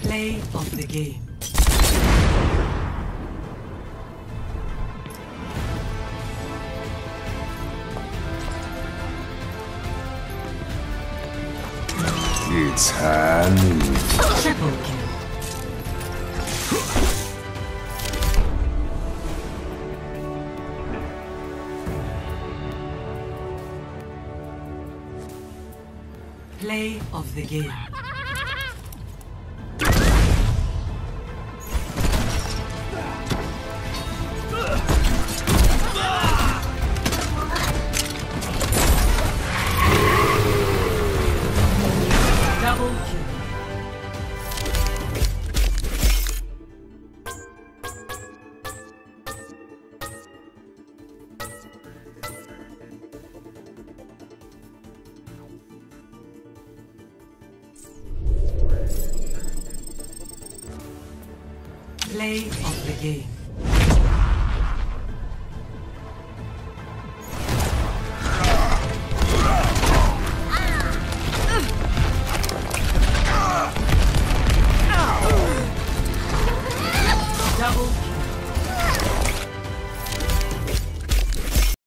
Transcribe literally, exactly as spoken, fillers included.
Play of the game. It's hand. Triple kill. Play of the game. Double kill. Play of the game.